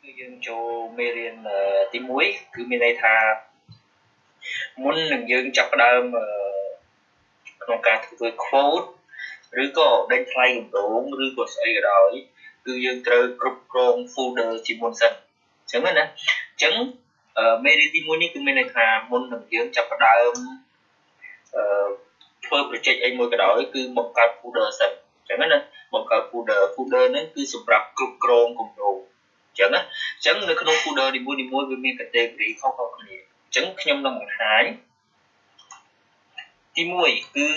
dương cho Merian tí muối cứ bên đây tha muốn đừng dương chập đơmក្នុងការធ្វើ quote ឬក៏ដេញថ្លៃគម្រោងឬក៏ស្អីក៏ដោយគឺយើងត្រូវគ្រប់គ្រង folder ជាមុនសិនអញ្ចឹងណាអញ្ចឹងមេរៀនទី1នេះគឺមានន័យថាមុននឹងយើងចាប់ផ្ដើមធ្វើ project អីមួយក៏ដោយគឺបង្កើត folder សិនអញ្ចឹងណាបង្កើត folder ហ្នឹងគឺសម្រាប់គ្រប់គ្រងគម្រោងអញ្ចឹងណាអញ្ចឹងនៅក្នុង folder នីមួយៗវាមាន category ខុសៗគ្នាអញ្ចឹងខ្ញុំនឹងបង្ហាញទី1គឺ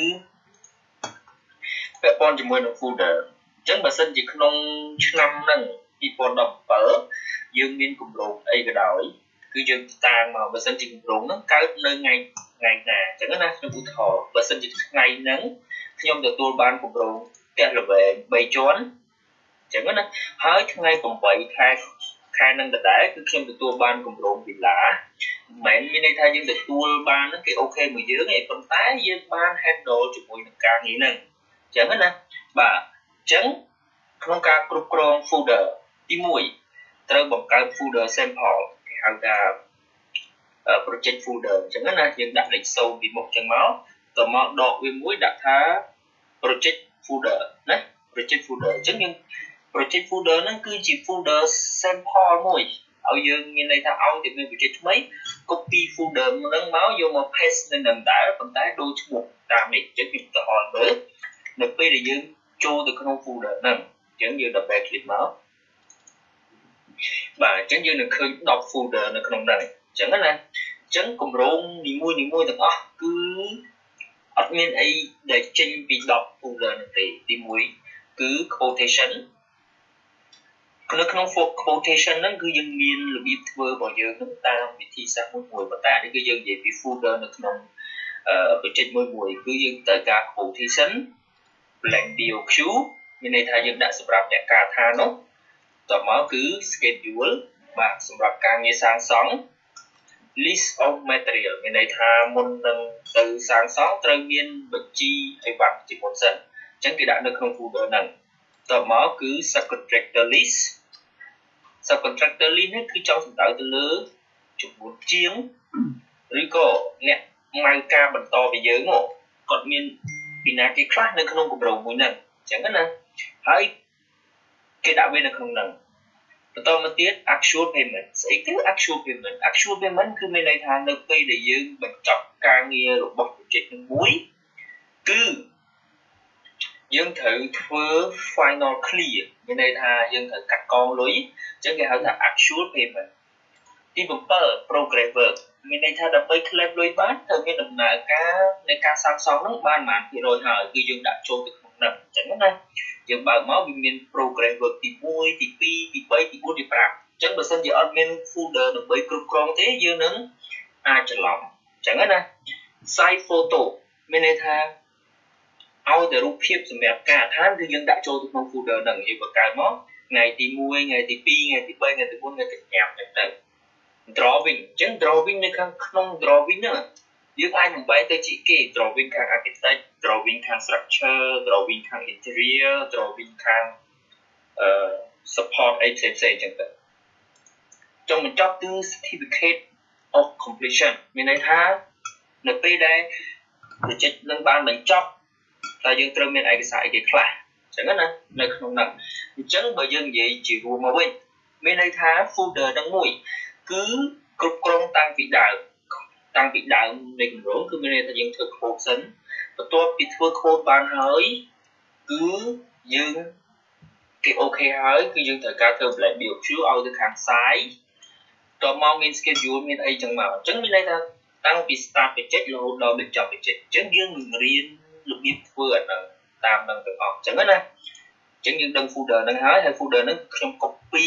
ពាក់ព័ន្ធជាមួយនឹង folder អញ្ចឹងបើសិនជាក្នុងឆ្នាំហ្នឹង2017យើងមានគម្រោងអីក៏ដោយគឺយើងតាំងមកបើសិនជាគម្រោងហ្នឹងកើតនៅថ្ងៃណាអញ្ចឹងណាខ្ញុំឧទាហរណ៍បើសិនជាថ្ងៃហ្នឹងខ្ញុំទទួលបានគម្រោងផ្ទះល្វែង3ជាន់អញ្ចឹងណាហើយថ្ងៃ8ខែនឹងដដែលគឺខ្ញុំទទួលបានគម្រោងវិឡាមិនមានន័យថាយើងទទួលបានហ្នឹងគេអូខេមួយយើងទេប៉ុន្តែយើងបាន handle ជាមួយនឹងការងារហ្នឹងអញ្ចឹងណាបាទអញ្ចឹងក្នុងការគ្រប់គ្រង folder ទី1ត្រូវបង្កើត folder sample គេហៅថា project folder អញ្ចឹងណាយើងដាក់លេខ0ពីមុខអញ្ចឹងមកតមកដកវាមួយដាក់ថា project folder ណា project folder អញ្ចឹងយើង project folder ហ្នឹងគឺជា folder sample មួយឲ្យយើងមានន័យថាឲ្យតែមាន project ថ្មី copy folder ហ្នឹងមកយកមក paste នៅនឹងដែរប៉ុន្តែដូរឈ្មោះតាមនេះអញ្ចឹងខ្ញុំឧទាហរណ៍មើលនៅពេលដែលយើងចូលទៅក្នុង folder ហ្នឹងអញ្ចឹងយើង double click មកបាទអញ្ចឹងយើងនឹងឃើញ10 folder នៅក្នុងហ្នឹងអញ្ចឹងណាអញ្ចឹងគម្រោងនីមួយៗទាំងអស់គឺអត់មានអីដែលចេញពី10 folder នោះទេទី1គឺ quotation នៅក្នុង quotation ហ្នឹងគឺយើងមានរបៀបធ្វើរបស់យើងនឹងតាមវិធីសាស្ត្រមួយប៉ុន្តែនេះគឺយើងនិយាយពី folder នៅក្នុងproject មួយគឺយើងត្រូវការ quotation blank BOQ មានន័យថាយើងដាក់សម្រាប់អ្នកការថានោះតមកគឺ schedule បាទសម្រាប់ការងារសាងសង់ list of material មានន័យថាមុននឹងទៅសាងសង់ត្រូវមានបញ្ជីអីវ៉ាន់ជាមុនសិនអញ្ចឹងគេដាក់នៅក្នុង folder ហ្នឹងតមកគឺ subcontractor list subcontractor list នេះគឺចង់សំដៅទៅលើចំនួនជាងឬក៏អ្នកម៉ៅការបន្តពីយើងមកគាត់មានពីណាគេខ្លះនៅក្នុងគម្រោងមួយហ្នឹងអញ្ចឹងណាហើយគេដាក់វានៅក្នុងហ្នឹងបន្តមកទៀត actual payment ស្អីគឺ actual payment គឺមានន័យថានៅពេលដែលយើងបញ្ចប់ការងាររបស់ project នឹងមួយគឺយើងត្រូវធ្វើ final clear មានន័យថាយើងត្រូវកាត់កងលុយអញ្ចឹងគេហៅថា actual payment ទី7 progress work មានន័យថាដើម្បី claim លុយបានត្រូវមានដំណើរការនៃការសាងសង់នោះបានប៉ុន្មាន%ហើយគឺយើងដាក់ចូលទៅក្នុងហ្នឹងអញ្ចឹងណាយើងបើកមកវាមាន progress work ទី1ទី2ទី3ទី4ទី5អញ្ចឹងបើសិនជាអត់មាន folder ដើម្បីគ្រប់គ្រងទេយើងនឹងអាចច្រឡំអញ្ចឹងណា size photo មានន័យថាឲ្យតែរូបភាពសម្រាប់ការអាឋានគឺយើងដាក់ចូលទៅក្នុង folder ហ្នឹងយើងបង្កើតមកថ្ងៃទី1ថ្ងៃទី2ថ្ងៃទី3ថ្ងៃទី4ថ្ងៃទី5អញ្ចឹងទៅ drawing អញ្ចឹង drawing នៅខាងក្នុង drawing ហ្នឹងយើងអាចបំបែកទៅជាគេ drawing ខាង architect drawing ខាង structure drawing ខាង interior drawing ខាងsupport អីផ្សេងៗអញ្ចឹងទៅចុងបញ្ចប់គឺ certificate of completion មានន័យថានៅពេលដែល project នឹងបានបញ្ចប់តែយើងត្រូវមានឯកសារអីគេខ្លះអញ្ចឹងណានៅក្នុងហ្នឹងអញ្ចឹងបើយើងនិយាយជារួមមកវិញមានន័យថា folder ហ្នឹងមួយគឺគ្រប់គ្រងតាំងពីដើមនៃគម្រោងគឺមានន័យថាយើងធ្វើ code សិនបន្ទាប់ពីធ្វើ code បានហើយគឺយើងគេអូខេហើយគឺយើងត្រូវការធ្វើ blank BOQ ឲ្យទៅខាង site តមកមាន schedule មានអីចឹងមកអញ្ចឹងមានន័យថាតាំងពី start project រហូតដល់បញ្ចប់ project អញ្ចឹងយើងនឹងរៀនរបៀបធ្វើអាហ្នឹងតាមនឹងទាំងអស់អញ្ចឹងណាអញ្ចឹងយើងដឹង folder ហ្នឹងហើយ folder ហ្នឹងខ្ញុំ copy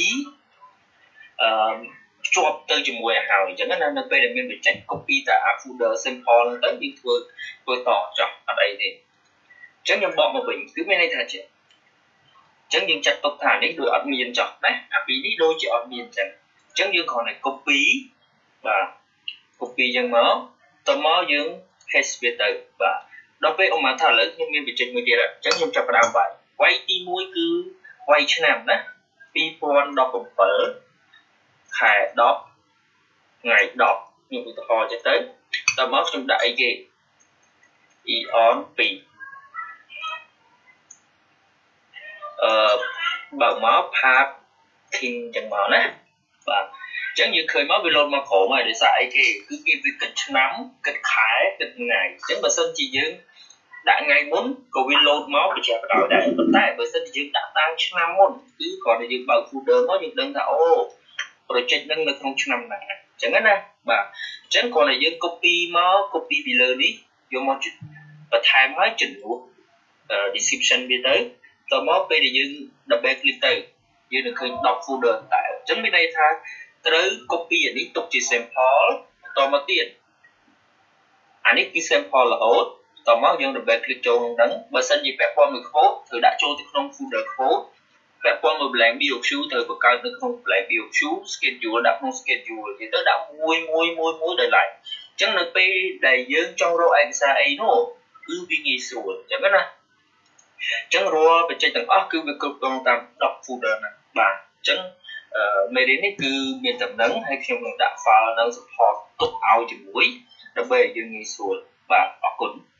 ភ្ជាប់ទៅជាមួយឲ្យហើយអញ្ចឹងណានៅពេលដែលមាន project copy តែ folder sample ហ្នឹងទៅយើងធ្វើតចោះអត់អីទេអញ្ចឹងខ្ញុំបកមកវិញគឺមានន័យថាអញ្ចឹងយើងចាត់ទុកថានេះដូចអត់មានចោះណាអាពីរនេះដូចជាអត់មានអញ្ចឹងយើងគ្រាន់តែ copy បាទ copy អញ្ចឹងមកតមកយើង paste វាទៅបាទដល់ពេលឧមាថាឥឡូវខ្ញុំមាន project មួយទៀតអញ្ចឹងខ្ញុំចាប់ផ្ដើមវាយទី1គឺវាយឆ្នាំណា2017 ខែ10ថ្ងៃ10ខ្ញុំឧទាហរណ៍ចឹងទៅដល់មកខ្ញុំដាក់អីគេ ion 2បើមក path king ចឹងមកណាបាទអញ្ចឹងយើងឃើញមកវាលោតមកក្រោមហើយដោយសារអីគេគឺគេវាគិតឆ្នាំគិតខែគិតថ្ងៃអញ្ចឹងបើសិនជាយើងដាក់ថ្ងៃមុនក៏វាលោតមកបញ្ជាក់បដ ாய் ដែរប៉ុន្តែបើសិនជាយើងដាក់តាំងឆ្នាំមុនគឺគ្រាន់តែយើងបើក folder មកយើងដឹងថាអូ project ហ្នឹងនៅក្នុងឆ្នាំណាអញ្ចឹងណាបាទអញ្ចឹងគ្រាន់តែយើង copy មក copy ពីលើនេះយកមកបន្ថែមឲ្យចំនួន description វាទៅតមកពេលដែលយើង double click ទៅយើងនឹងឃើញ10 folder តែអញ្ចឹងមានន័យថាត្រូវ copy អានេះទុកជា sample តមកទៀតអានេះគឺ sample រហូតតមកយើង double click ចូលក្នុងហ្នឹងបើសិនជាពាក់ព័ន្ធមួយ code ត្រូវដាក់ចូលទៅក្នុង folder code ពាក់ព័ន្ធមួយ blank BOQ ត្រូវបង្កើតនៅក្នុង blank BOQ schedule ដាក់ក្នុង schedule ទៀតទៅដាក់មួយដោយឡែកអញ្ចឹងនៅពេលដែលយើងចង់រកឯកសារអីនោះគឺវាងាយស្រួលអញ្ចឹងណាអញ្ចឹងរាល់បច្ចេកទាំងអស់គឺវាគ្រប់គ្រងតាម10 folder ហ្នឹងបាទអញ្ចឹងមេរៀននេះគឺមានតំណែងហើយខ្ញុំនឹងដាក់ file នៅ support ទុកឲ្យជាមួយដើម្បីឲ្យយើងងាយស្រួលបាទអរគុណ